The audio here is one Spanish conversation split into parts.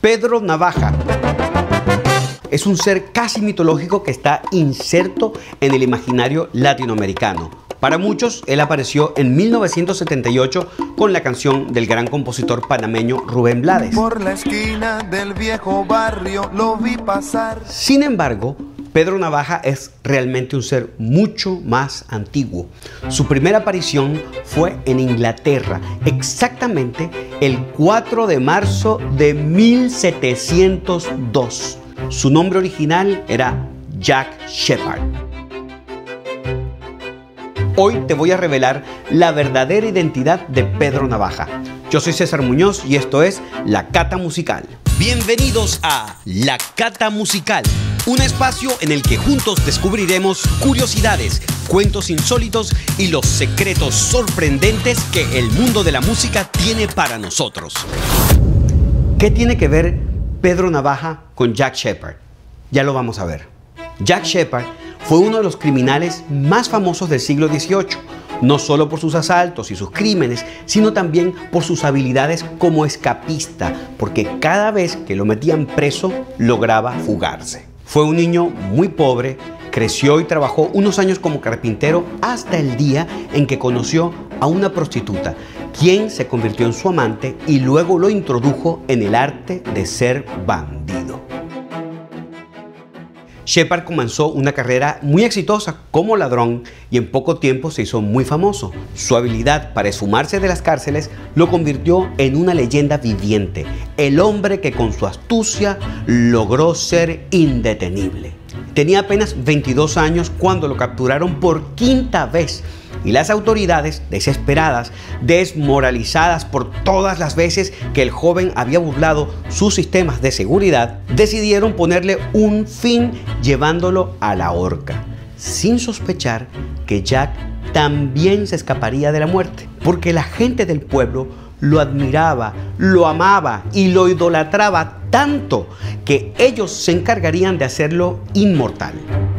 Pedro Navaja es un ser casi mitológico que está inserto en el imaginario latinoamericano. Para muchos, él apareció en 1978 con la canción del gran compositor panameño Rubén Blades. Por la esquina del viejo barrio lo vi pasar. Sin embargo, Pedro Navaja es realmente un ser mucho más antiguo. Su primera aparición fue en Inglaterra, exactamente el 4 de marzo de 1702. Su nombre original era Jack Sheppard. Hoy te voy a revelar la verdadera identidad de Pedro Navaja. Yo soy César Muñoz y esto es La Cata Musical. Bienvenidos a La Cata Musical, un espacio en el que juntos descubriremos curiosidades, cuentos insólitos y los secretos sorprendentes que el mundo de la música tiene para nosotros. ¿Qué tiene que ver Pedro Navaja con Jack Sheppard? Ya lo vamos a ver. Jack Sheppard fue uno de los criminales más famosos del siglo XVIII, no solo por sus asaltos y sus crímenes, sino también por sus habilidades como escapista, porque cada vez que lo metían preso, lograba fugarse. Fue un niño muy pobre, creció y trabajó unos años como carpintero hasta el día en que conoció a una prostituta, quien se convirtió en su amante y luego lo introdujo en el arte de ser bandido. Sheppard comenzó una carrera muy exitosa como ladrón y en poco tiempo se hizo muy famoso. Su habilidad para esfumarse de las cárceles lo convirtió en una leyenda viviente, el hombre que con su astucia logró ser indetenible. Tenía apenas 22 años cuando lo capturaron por quinta vez y las autoridades, desesperadas, desmoralizadas por todas las veces que el joven había burlado sus sistemas de seguridad, decidieron ponerle un fin llevándolo a la horca, sin sospechar que Jack también se escaparía de la muerte, porque la gente del pueblo lo admiraba, lo amaba y lo idolatraba tanto que ellos se encargarían de hacerlo inmortal.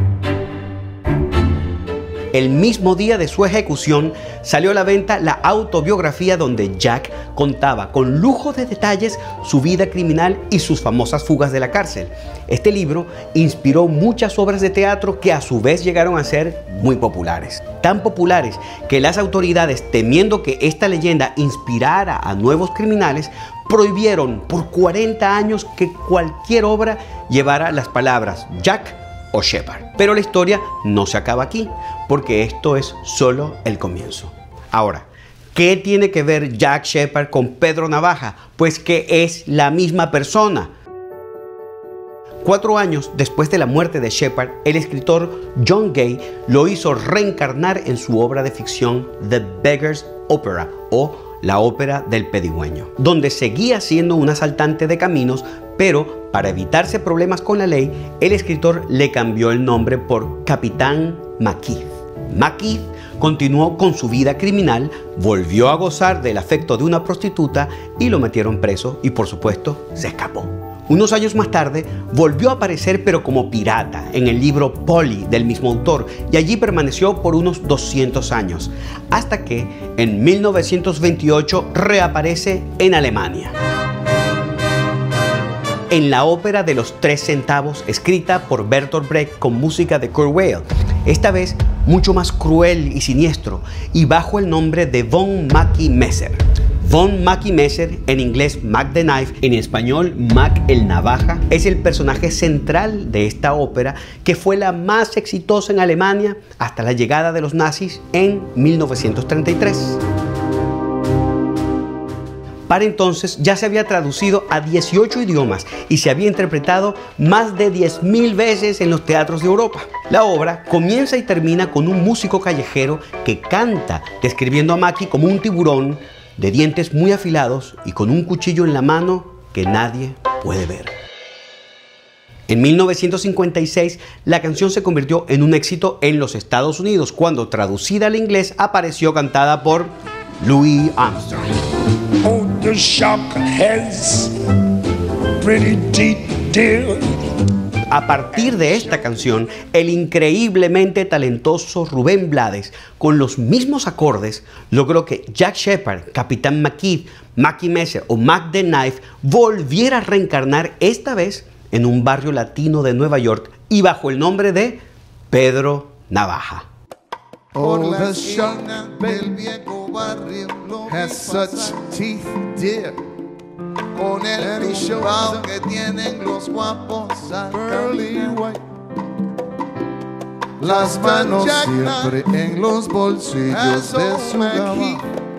El mismo día de su ejecución salió a la venta la autobiografía donde Jack contaba con lujo de detalles su vida criminal y sus famosas fugas de la cárcel. Este libro inspiró muchas obras de teatro que a su vez llegaron a ser muy populares. Tan populares que las autoridades, temiendo que esta leyenda inspirara a nuevos criminales, prohibieron por 40 años que cualquier obra llevara las palabras Jack o Sheppard. Pero la historia no se acaba aquí, porque esto es solo el comienzo. Ahora, ¿qué tiene que ver Jack Sheppard con Pedro Navaja? Pues que es la misma persona. 4 años después de la muerte de Sheppard, el escritor John Gay lo hizo reencarnar en su obra de ficción The Beggar's Opera, o La ópera del pedigüeño, donde seguía siendo un asaltante de caminos, pero para evitarse problemas con la ley, el escritor le cambió el nombre por Capitán Macheath. Macheath continuó con su vida criminal, volvió a gozar del afecto de una prostituta y lo metieron preso y por supuesto se escapó. Unos años más tarde volvió a aparecer pero como pirata en el libro Polly del mismo autor y allí permaneció por unos 200 años, hasta que en 1928 reaparece en Alemania. En la ópera de los 3 centavos, escrita por Bertolt Brecht con música de Kurt Weill, esta vez mucho más cruel y siniestro, y bajo el nombre de Von Mackie-Messer. Von Mackie-Messer, en inglés Mac the Knife, en español Mac el Navaja, es el personaje central de esta ópera que fue la más exitosa en Alemania hasta la llegada de los nazis en 1933. Para entonces ya se había traducido a 18 idiomas y se había interpretado más de 10.000 veces en los teatros de Europa. La obra comienza y termina con un músico callejero que canta describiendo a Mackie como un tiburón de dientes muy afilados y con un cuchillo en la mano que nadie puede ver. En 1956, la canción se convirtió en un éxito en los Estados Unidos, cuando traducida al inglés apareció cantada por Louis Armstrong. Oh, the shark has pretty teeth, dear. A partir de esta canción, el increíblemente talentoso Rubén Blades, con los mismos acordes, logró que Jack Shephard, Capitán McKee, Mackie Messer o Mac the Knife volviera a reencarnar esta vez en un barrio latino de Nueva York y bajo el nombre de Pedro Navaja. Oh, the esquina del viejo barrio has such teeth, dear. Con el tumbao que tienen los guapos pearly white. Las manos siempre en los bolsillos de su gabán,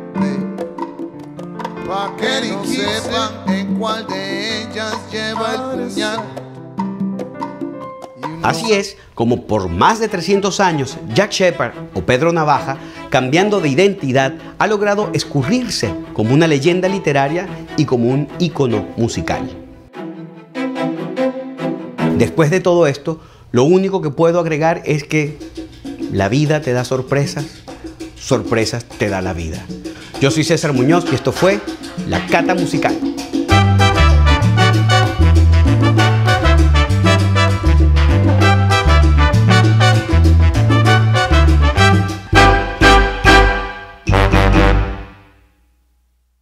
pa' que no sepan en cuál de ellas lleva el puñal. Así es como por más de 300 años Jack Shephard o Pedro Navaja, cambiando de identidad, ha logrado escurrirse como una leyenda literaria y como un ícono musical. Después de todo esto, lo único que puedo agregar es que la vida te da sorpresas, sorpresas te da la vida. Yo soy César Muñoz y esto fue La Cata Musical.